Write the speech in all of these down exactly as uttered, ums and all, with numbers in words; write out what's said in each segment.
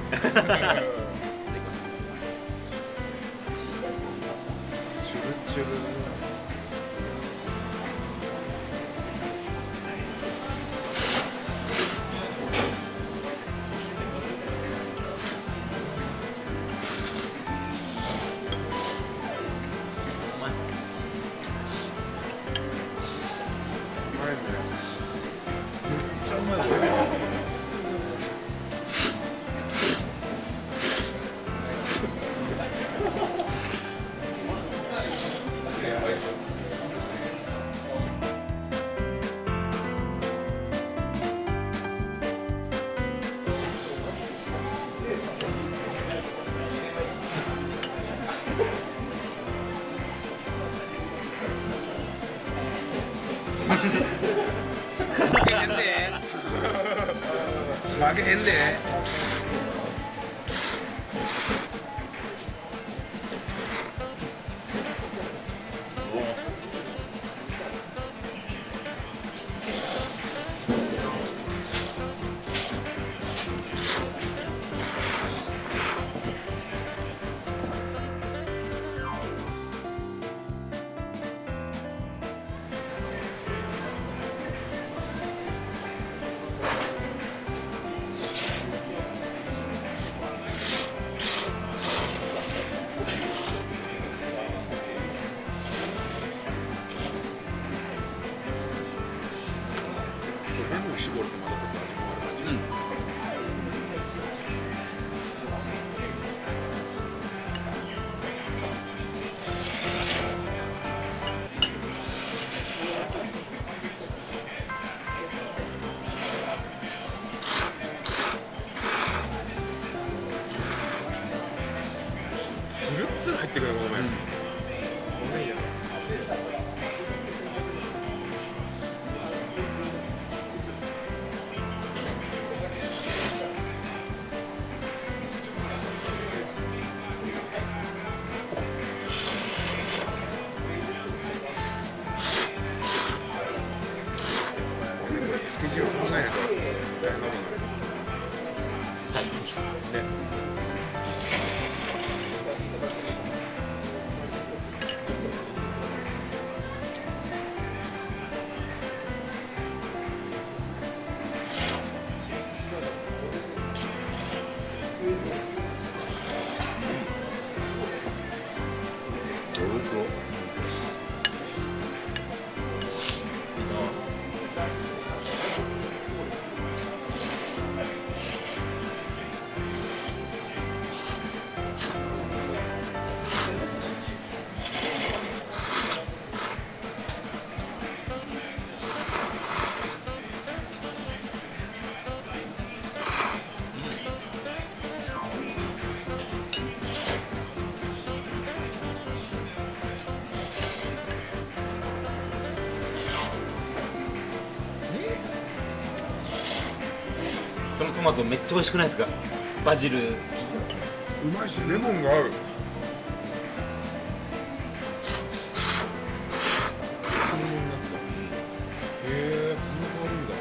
チュルチュル。 負けへんで負けへんで。レモン絞るとまたちょっと味もある感じ。うん。つるっつる入ってくるごめん。ごめんや。スケジュール考えないと大変だもんね。ね。どうぞ。 そのトマトめっちゃ美味しくないですか？バジル。 うまいしレモンが合う。へえ、こんな変わるんだ。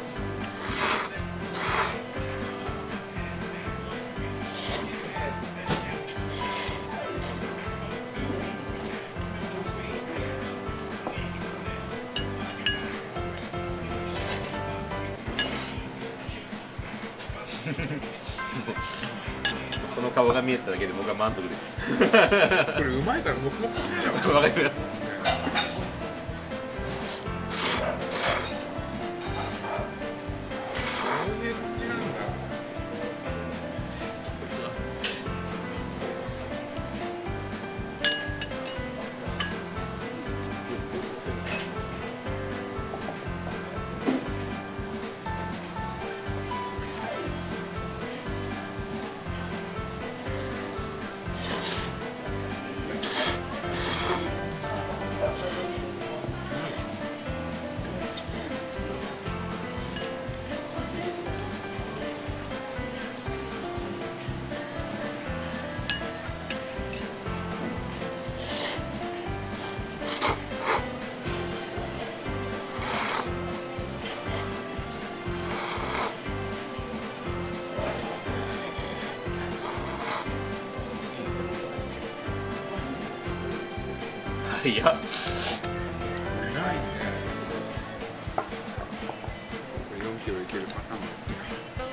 その顔が見えただけで僕は満足です。 これうまいから僕も食べちゃう。 わかります。 そういう感じなんだ。 いやないね。これよんキロいけるパターンのやつや。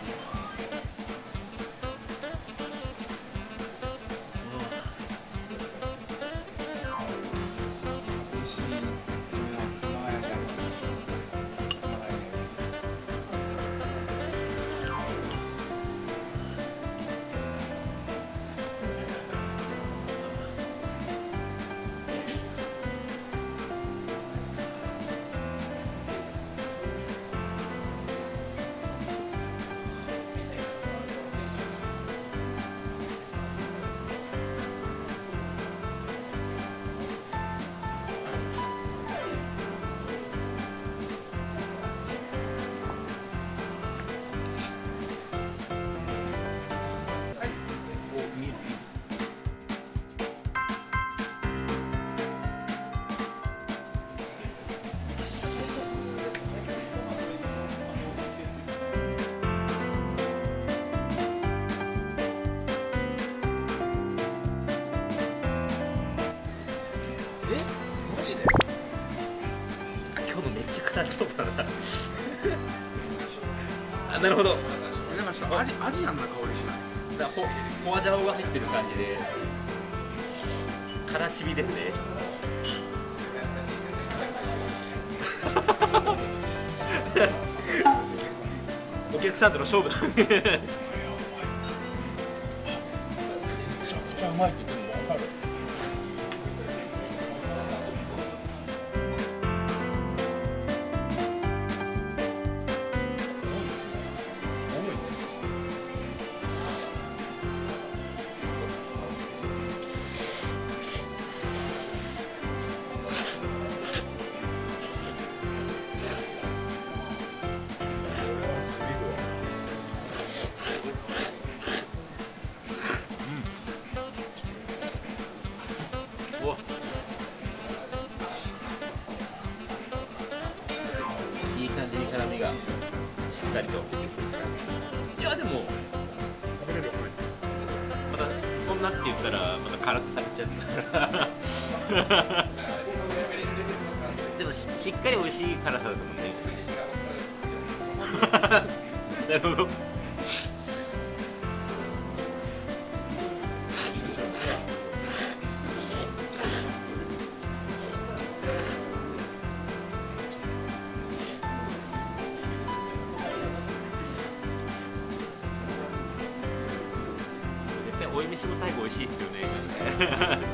マジで？今日のめっちゃ辛そうだなあ、なるほど。 なんかさ、アジアジアンな香りしない？ だホホアジャオが入ってる感じでからしみですねお客さんとの勝負めちゃくちゃうまいって言ってるの分かる。 いい感じに辛みがしっかりと。いやでも食べれるよね。 またそんなって言ったらまた辛くされちゃうでも し, しっかり美味しい辛さだと思うんねなるほど。追い飯も最後美味しいですよね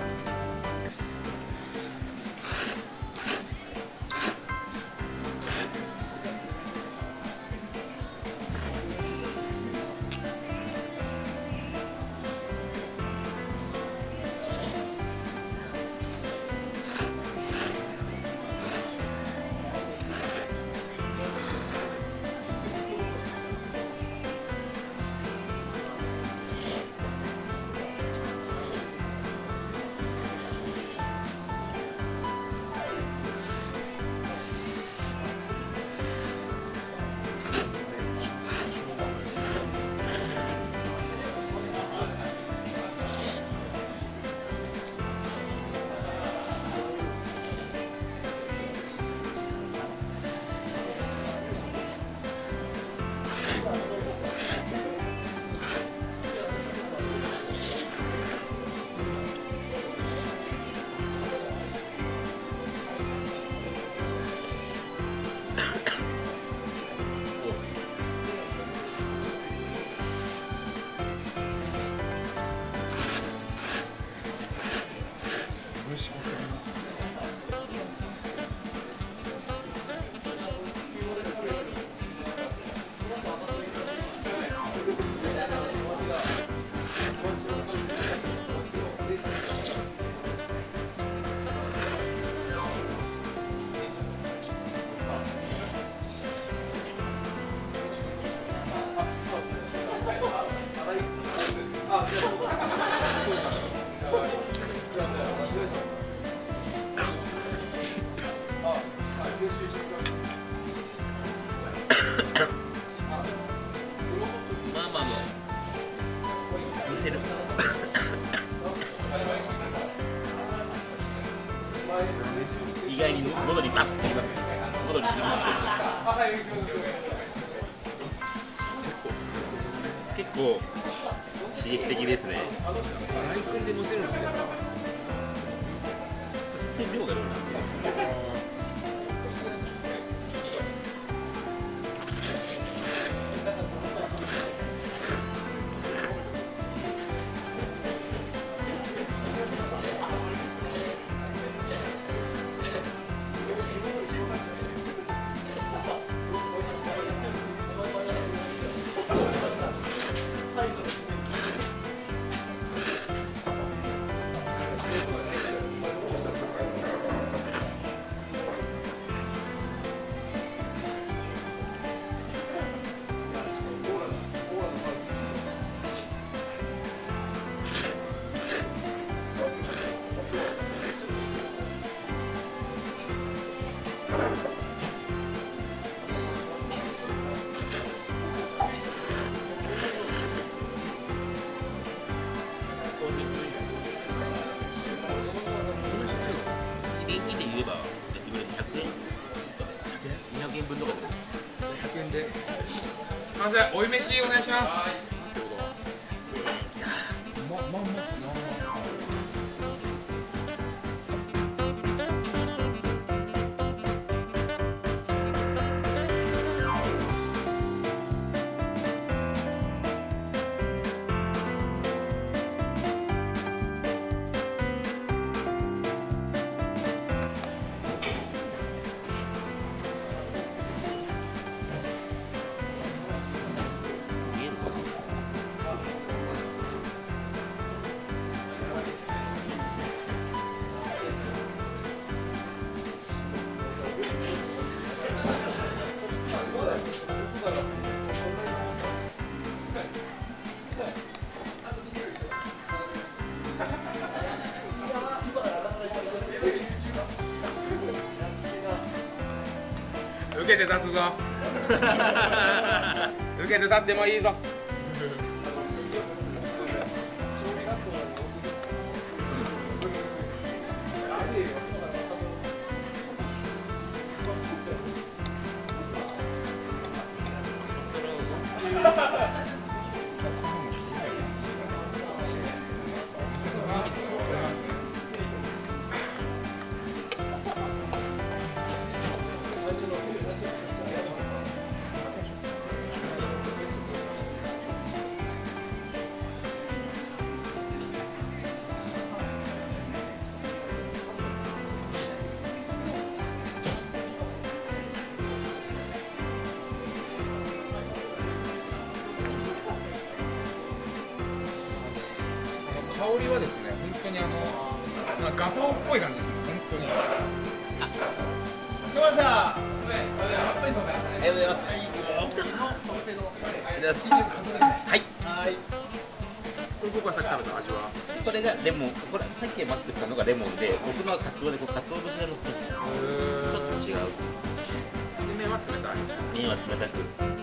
まあまあの見せる喉にバスってきますね。喉に潰して結構刺激的ですね。 大根で乗せるのってさ、 すすってる量があるんだ。 まず追い飯お願いします。ままんま受けて立つぞ受けて立ってもいいぞ。香りはですね、本当にあのガパオっぽい感じですね、本当に。来ました。はい、すみません。ありがとうございます。特製のはい。はい。これ僕がさっき食べた味は。 これがレモン、これさっきマックスさんのがレモンで、僕のはカツオでこうカツオ節が乗ってる。ちょっと違う。 で、麺は冷たい。 麺は冷たく。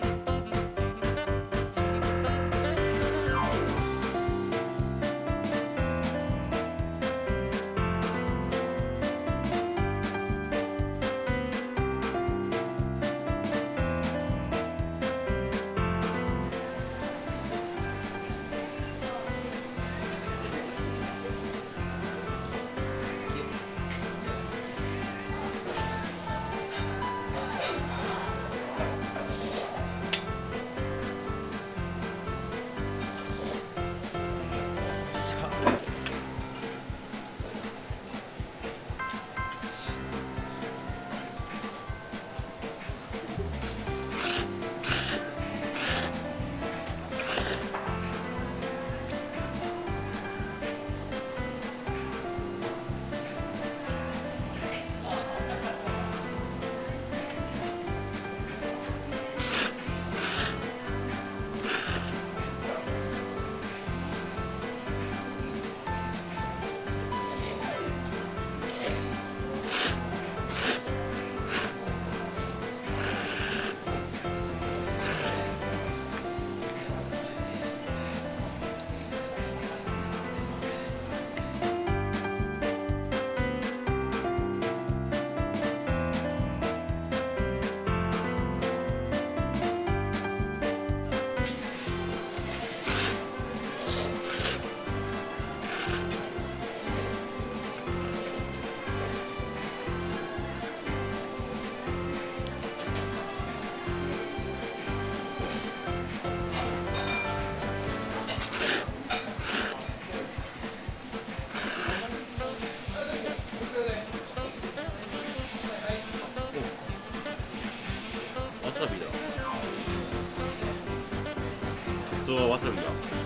わさるんだ。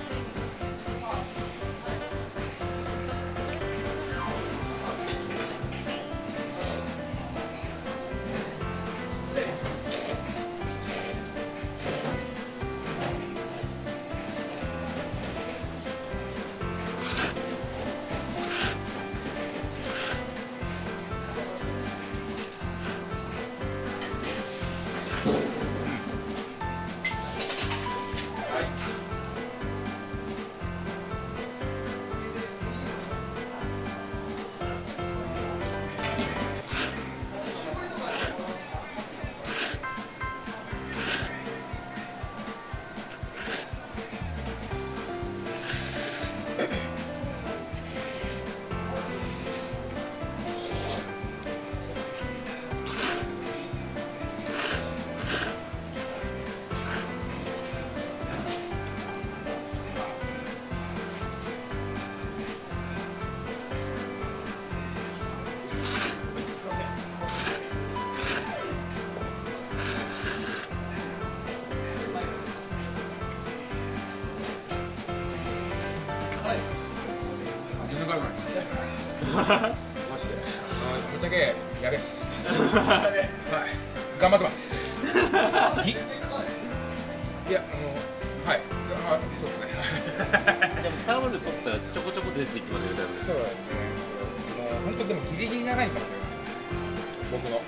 マジで。ぶっちゃけやべっす。はい。頑張ってます。いや、あの、はい。あ、そうですね。 でもタオル取ったらちょこちょこ出てきますよ、多分。 そうですね。もう本当でもギリギリ長いかもしれない。僕の。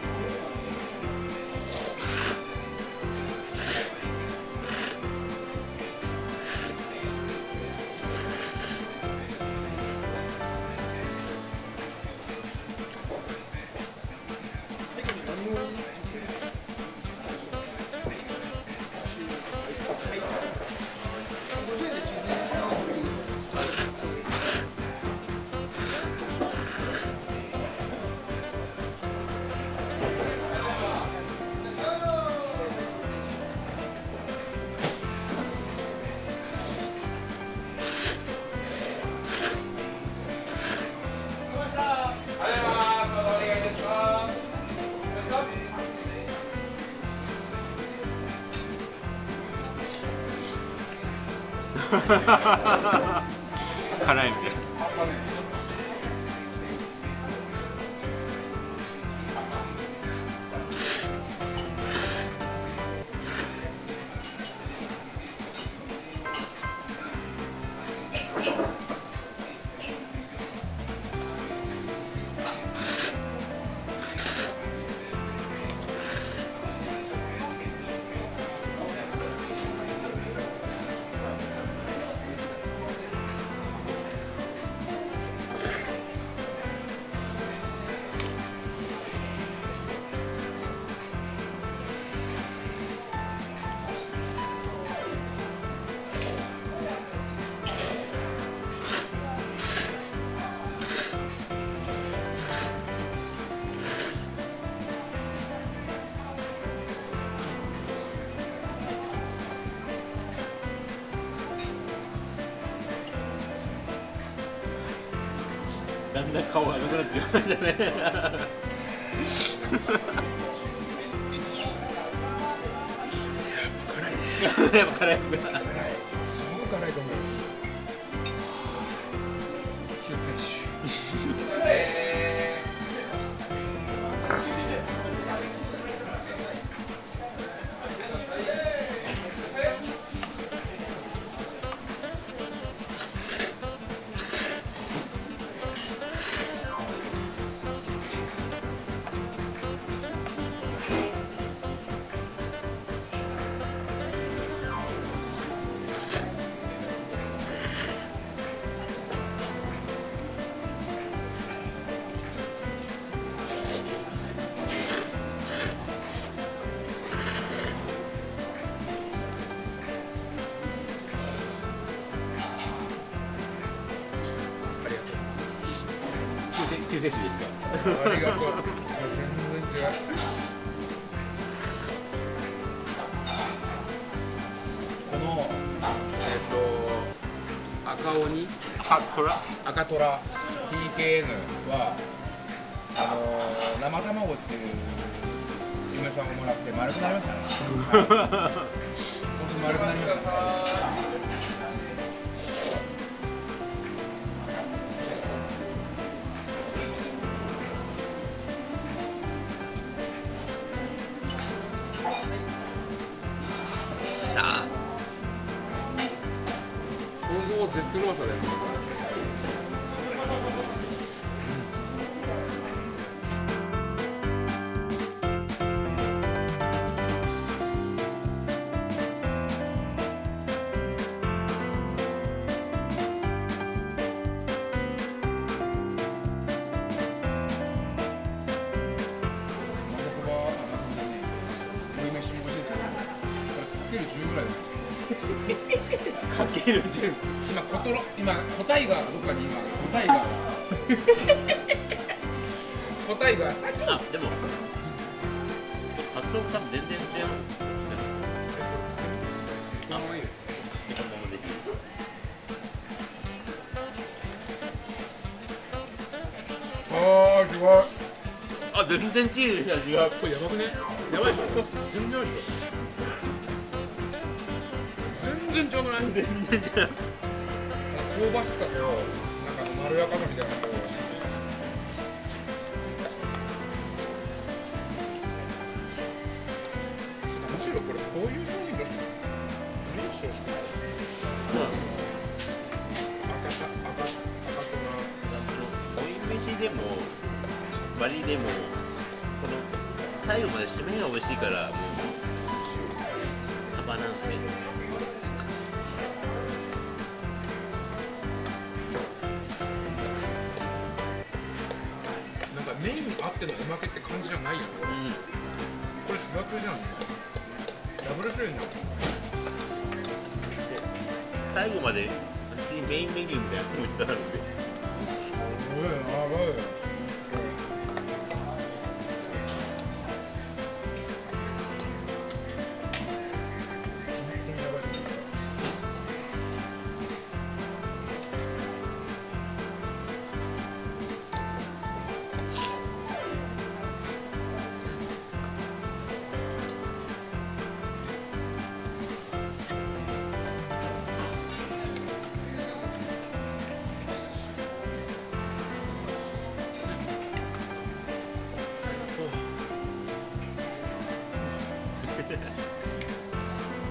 辛いみたいなやつ。だんだん顔が良くなってきましたね。やっぱ辛いですか。 すごく辛いと思う。シュ選手。 救世主ですか。 ありがとう。全然違う。このえっと赤鬼赤トラ赤トラ ピーケーエヌ はあのー、生卵っていう嫁さんをもらって丸くなりましたね。本当に丸くなりましたね。 を絶するうまさだよね。 かけるじゅう。 今コトロ今答えがどっかに今答えが答えがさっきあ、でも発音多分全然違う。あ、もういい。結構もうできる。 あー違う。 あ、全然チーズが違う。 これやばくね。やばいでしょ。全然やばいでしょ。全然違くない。 全然違う。 香ばしさとなんかまろやかさみたいなのとむしろこれこういう商品だし何をしてほしくない。赤さ赤赤とな追い飯でもバリでもこの最後まで締めが美味しいからもう幅なんですね。 メインにあってのおまけって感じじゃないよね、うん、これ主役じゃん。ダブル主演じゃん。 最後まで普通にメインメニューみたいな美味しさあるんで。 おいやばいよ。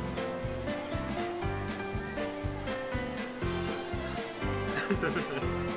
Ha ha ha.